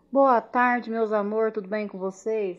Boa tarde, meus amor, tudo bem com vocês?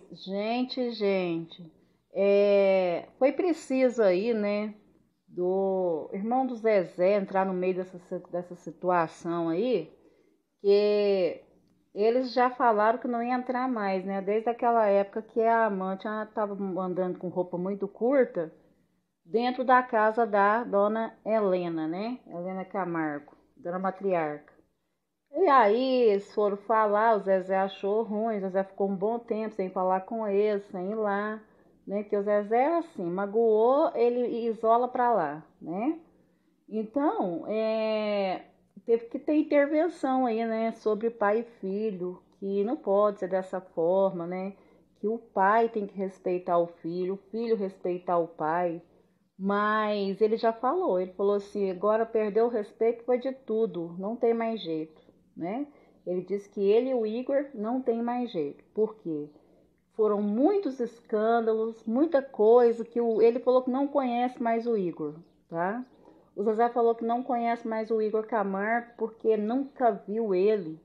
Foi preciso aí, né, do irmão do Zezé entrar no meio dessa situação aí, que eles já falaram que não ia entrar mais, né, desde aquela época que a amante estava andando com roupa muito curta dentro da casa da dona Helena, né, Helena Camargo, dona matriarca. E aí eles foram falar, o Zezé achou ruim, o Zezé ficou um bom tempo sem falar com ele, sem ir lá, né? Que o Zezé é assim, magoou, ele isola pra lá, né? Então, teve que ter intervenção aí, né? Sobre pai e filho, que não pode ser dessa forma, né? Que o pai tem que respeitar o filho respeitar o pai. Mas ele falou assim, agora perdeu o respeito foi de tudo, não tem mais jeito, né? Ele disse que ele e o Igor não tem mais jeito. Por quê? Foram muitos escândalos, muita coisa que ele falou que não conhece mais o Igor, tá? O Zezé falou que não conhece mais o Igor Camargo porque nunca viu ele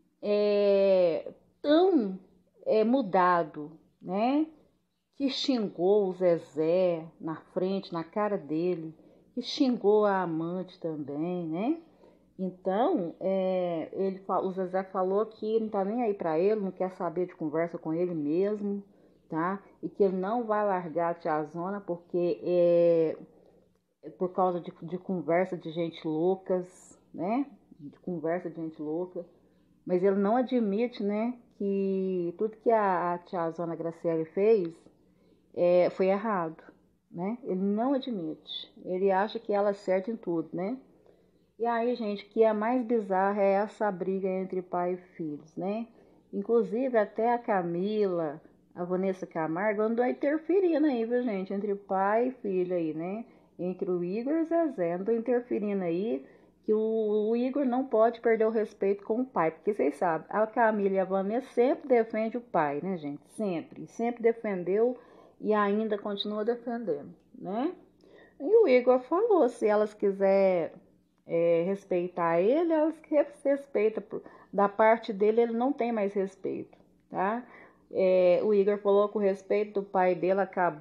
tão mudado, né? Que xingou o Zezé na frente, na cara dele, que xingou a amante também, né? Então, o Zezé falou que não tá nem aí pra ele, não quer saber de conversa com ele mesmo, tá? E que ele não vai largar a tiazona porque é por causa de conversa de gente loucas, né? De conversa de gente louca. Mas ele não admite, né, que tudo que a tiazona Graciele fez foi errado, né? Ele não admite. Ele acha que ela acerta em tudo, né? E aí, gente, o que é mais bizarro é essa briga entre pai e filhos, né? Inclusive, até a Camila, a Vanessa Camargo andou interferindo aí, viu, gente? Entre pai e filho aí, né? Entre o Igor e o Zezé, andou interferindo aí que o Igor não pode perder o respeito com o pai, porque vocês sabem, a Camila e a Vanessa sempre defendem o pai, né, gente? Sempre defendeu e ainda continua defendendo, né? E o Igor falou, se elas quiserem respeitar ele, elas que respeitam. Da parte dele, ele não tem mais respeito, tá? O Igor falou que o respeito do pai dele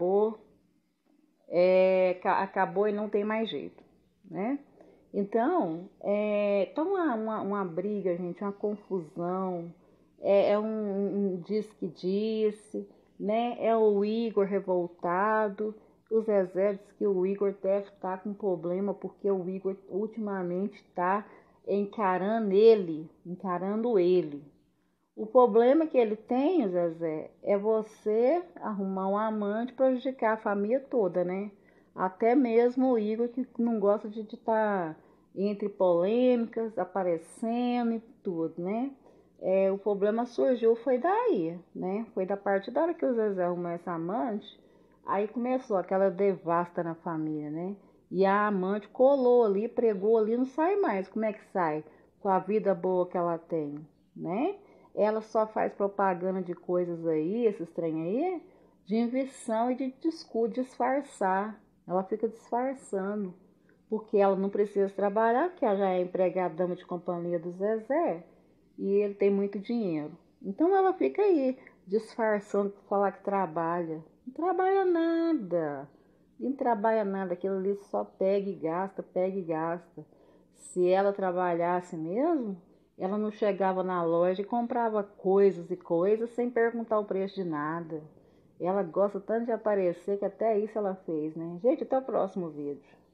acabou e não tem mais jeito, né? Então, tá uma briga, gente, uma confusão, um diz-que-disse, né? É o Igor revoltado, o Zezé diz que o Igor deve estar com problema, porque o Igor ultimamente está encarando ele. O problema que ele tem, Zezé, é você arrumar um amante para prejudicar a família toda, né? Até mesmo o Igor que não gosta de estar entre polêmicas, aparecendo e tudo, né? O problema surgiu foi daí, né? Foi da parte da hora que o Zezé arrumou essa amante, aí começou aquela devasta na família, né? E a amante colou ali, pregou ali, não sai mais. Como é que sai? Com a vida boa que ela tem, né? Ela só faz propaganda de coisas aí, esses trem aí, de invenção e de disfarçar. Ela fica disfarçando, porque ela não precisa trabalhar, porque ela já é empregada dama de companhia do Zezé e ele tem muito dinheiro. Então ela fica aí disfarçando para falar que trabalha. Não trabalha nada. Não trabalha nada, aquilo ali só pega e gasta, pega e gasta. Se ela trabalhasse mesmo, ela não chegava na loja e comprava coisas e coisas sem perguntar o preço de nada. Ela gosta tanto de aparecer que até isso ela fez, né? Gente, até o próximo vídeo.